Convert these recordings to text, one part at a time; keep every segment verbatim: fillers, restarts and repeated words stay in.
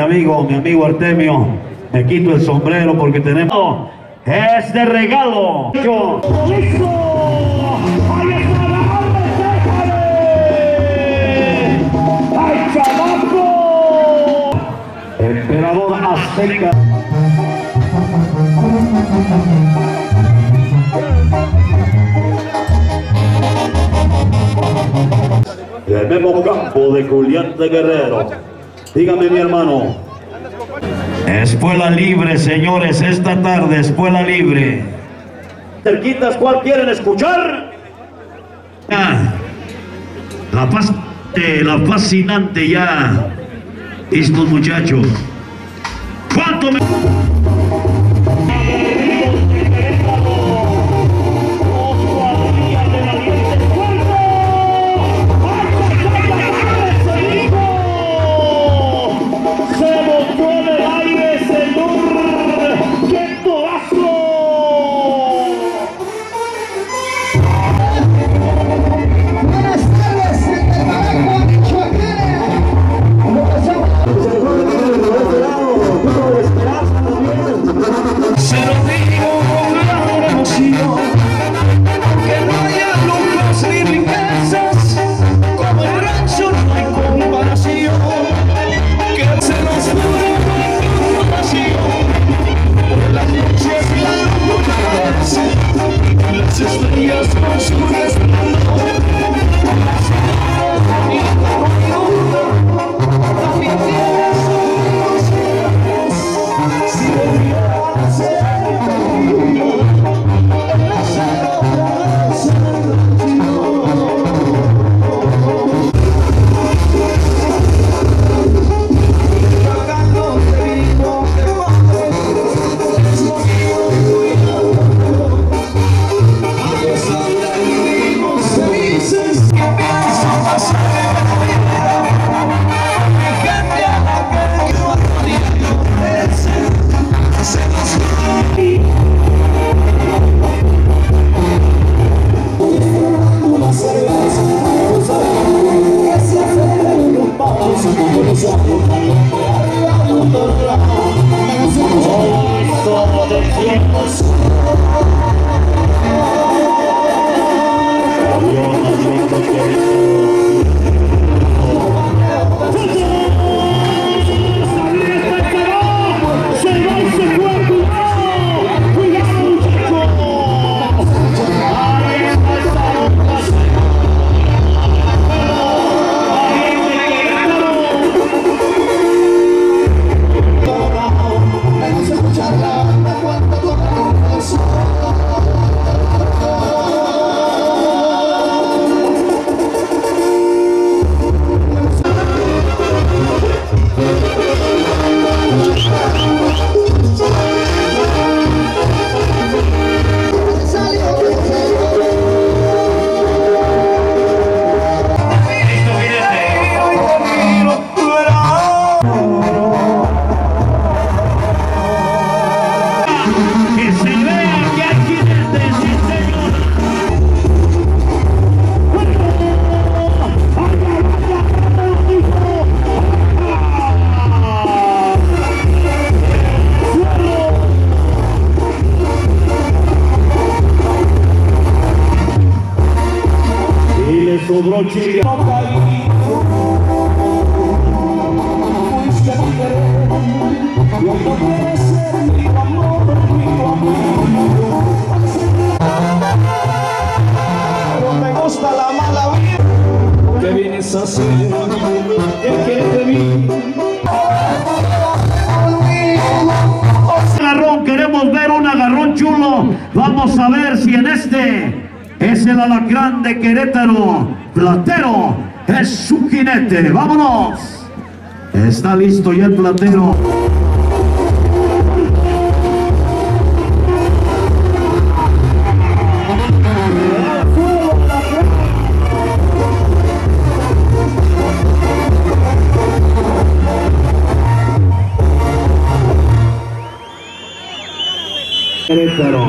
amigo, mi amigo Artemio. Me quito el sombrero porque tenemos este regalo. ¡Eso! ¡Ahí está la arma! ¡Ay, chamaco! Emperador azteca. El mismo campo de Julián de Guerrero. Dígame, mi hermano. Espuela libre, señores, esta tarde, espuela libre. Cerquitas, ¿cuál quieren escuchar? Ah, la, fas eh, la fascinante ya. Estos muchachos. ¿Cuánto me... Queremos ver un agarrón chulo. Vamos a ver si en este es el alacrán de Querétaro. Platero es su jinete. ¡Vámonos! Está listo ya el platero. Querétaro.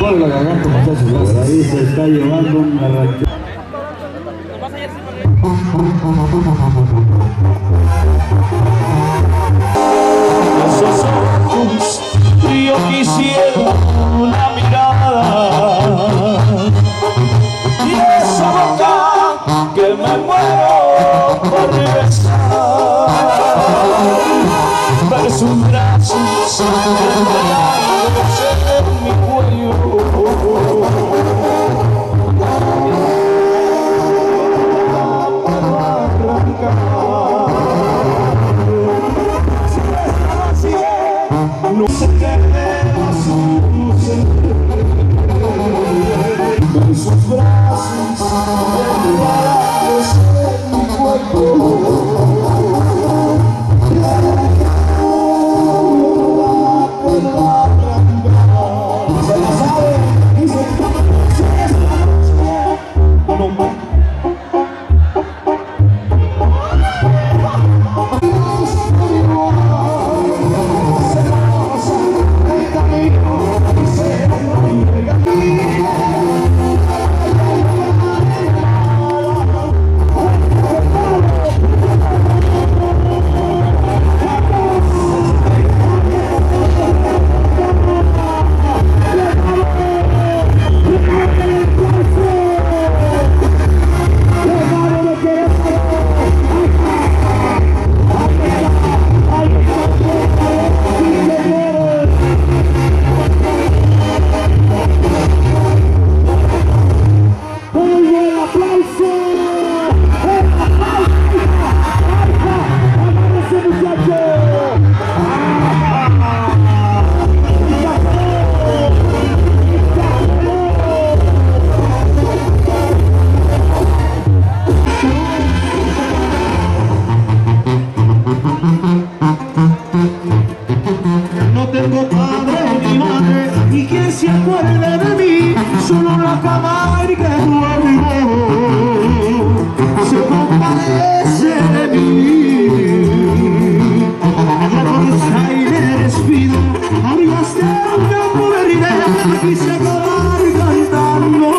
de la garganta, muchachos. Por ahí se está llevando un arranque. Esos ojos, yo quisiera una mirada, y esa boca que me muero por besar, ver sus brazos enredados en mi cuello. No se quede su en sus brazos enredados en mi cuerpo. Se la sabe, dice, si esta noche no. No tengo padre ni madre, y quien se acuerde de mí, solo la cama y que duermo se compadece de mí. La fuerza y le despido, amigas de una pobre idea, quise acabar cantando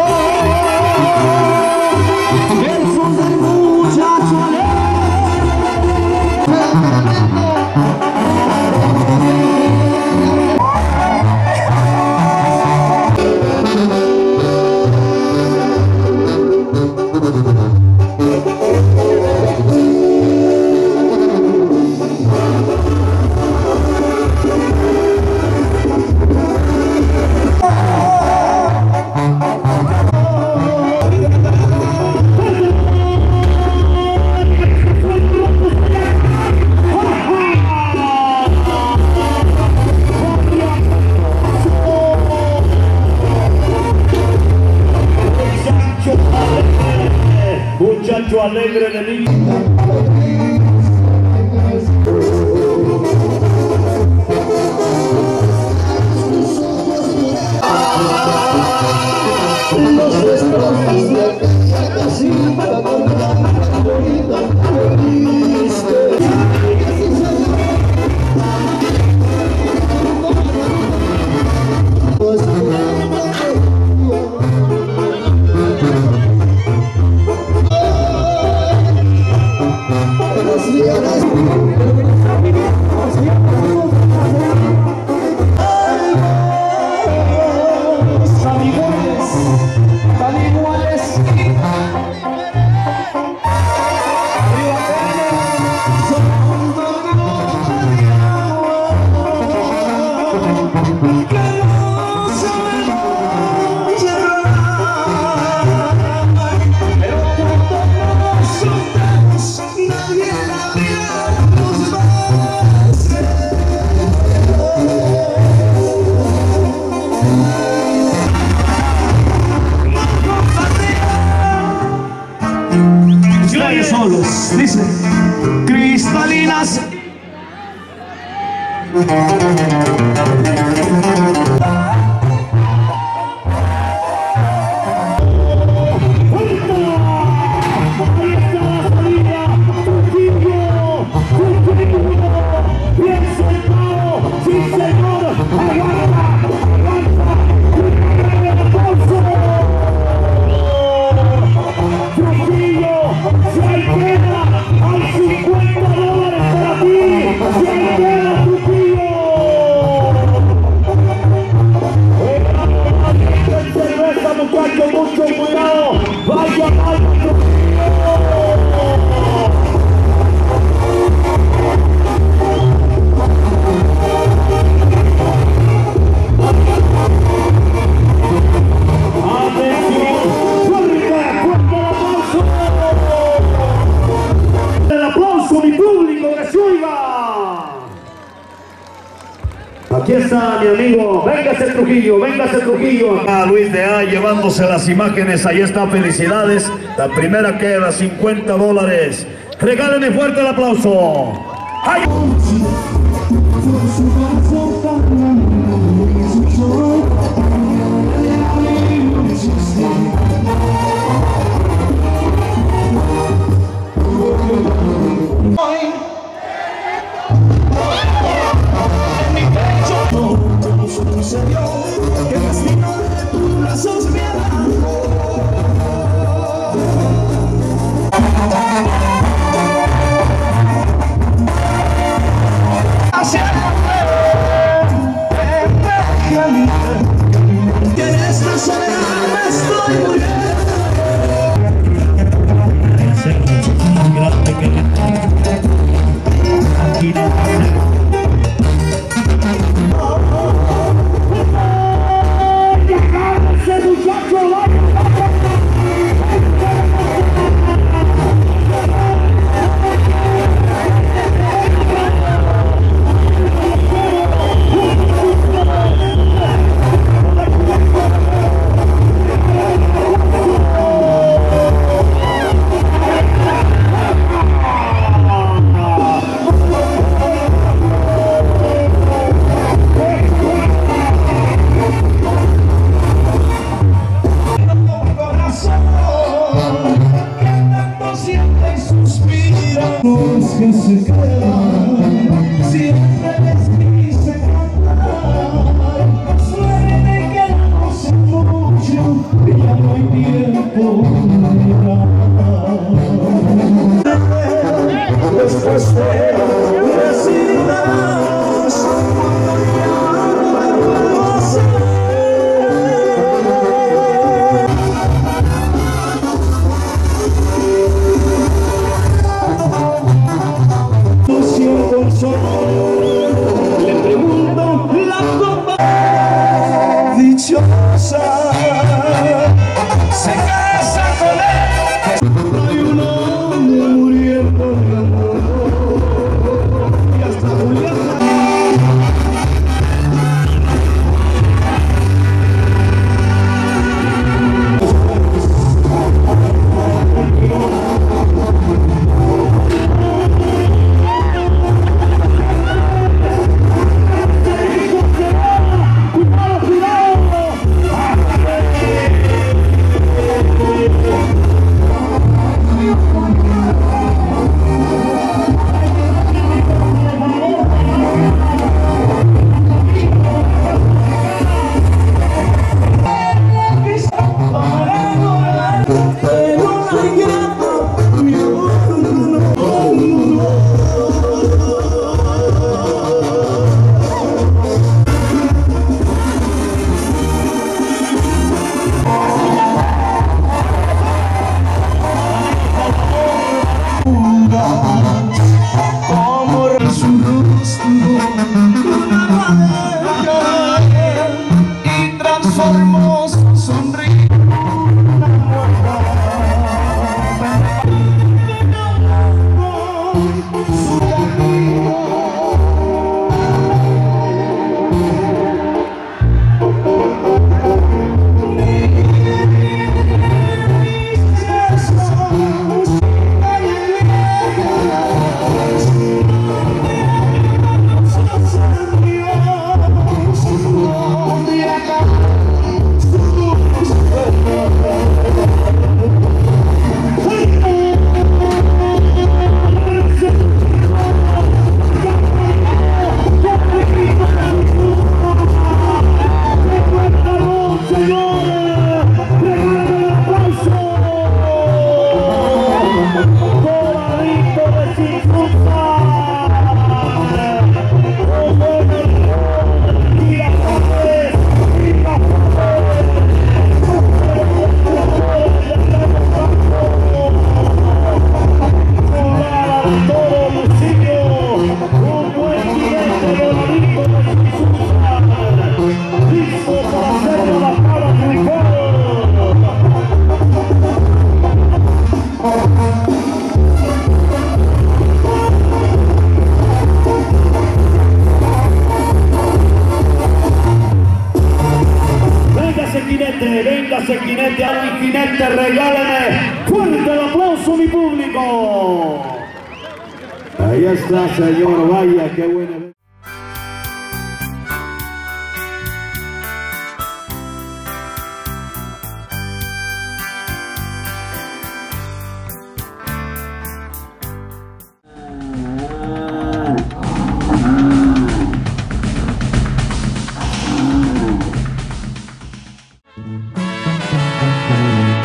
versos del muchacho alegre. Muchacho alegre de mí. Solos, dice, cristalinas. Bien soltado, sí señor, aguanta, aguanta. Aquí está mi amigo, véngase Trujillo, véngase Trujillo. A Luis de A llevándose las imágenes, ahí está, felicidades. La primera queda, cincuenta dólares. Regálenme fuerte el aplauso. ¡Ay! Que el destino de tus brazos me hacia que en esta soledad me estoy muriendo. Que se quedan, siempre les quise cantar. Suerte que no sé mucho, que ya no hay tiempo de después te decidirás cuando ya no me puedo hacer. Le pregunto la copa dichosa se casa con él. Hay un hombre muriendo de amor y hasta Julián. a mi jinete, regáleme fuerte el aplauso, mi público. Ahí está, señor, vaya, qué buena.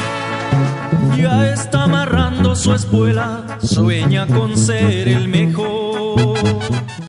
Ya está amarrando su espuela, sueña con ser el mejor.